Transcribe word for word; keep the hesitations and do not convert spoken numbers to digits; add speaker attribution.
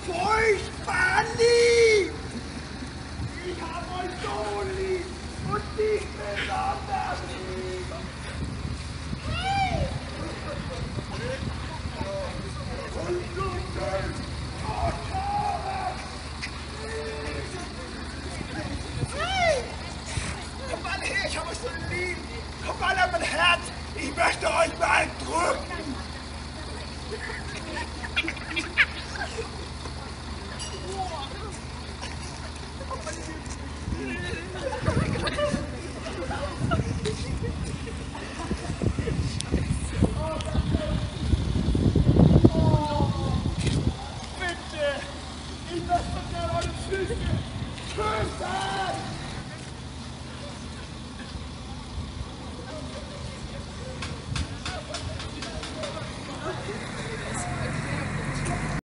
Speaker 1: furchtbar lieb. Ich hab euch so lieb und dich besonders lieb. Hey! Und Lukas, oh Thomas! Hey! Kommt mal her, ich hab euch so lieb. Kommt mal an mein Herz. Ich möchte euch mal drücken.